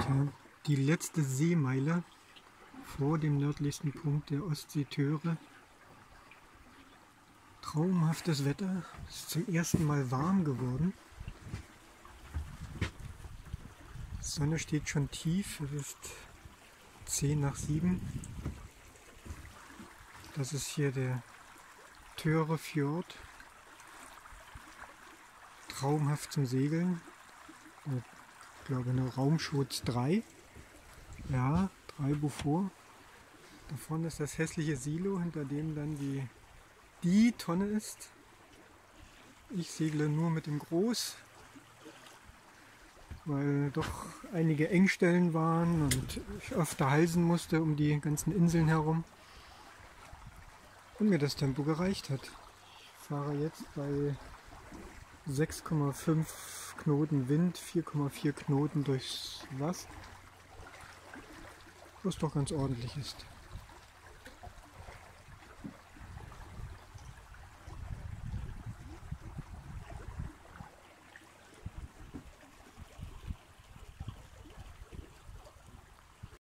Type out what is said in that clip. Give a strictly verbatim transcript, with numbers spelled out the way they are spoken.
Tja, die letzte Seemeile vor dem nördlichsten Punkt der Ostseetore. Traumhaftes Wetter, es ist zum ersten Mal warm geworden. Die Sonne steht schon tief, es ist zehn nach sieben. Das ist hier der Töre Fjord. Traumhaft zum Segeln. Ich glaube eine Raumschutz drei. Ja, drei Beaufort. Da vorne ist das hässliche Silo, hinter dem dann die, die Tonne ist. Ich segle nur mit dem Groß, weil doch einige Engstellen waren und ich öfter halsen musste um die ganzen Inseln herum. Und mir das Tempo gereicht hat. Ich fahre jetzt bei sechs Komma fünf Knoten Wind, vier Komma vier Knoten durchs Wasser, was doch ganz ordentlich ist.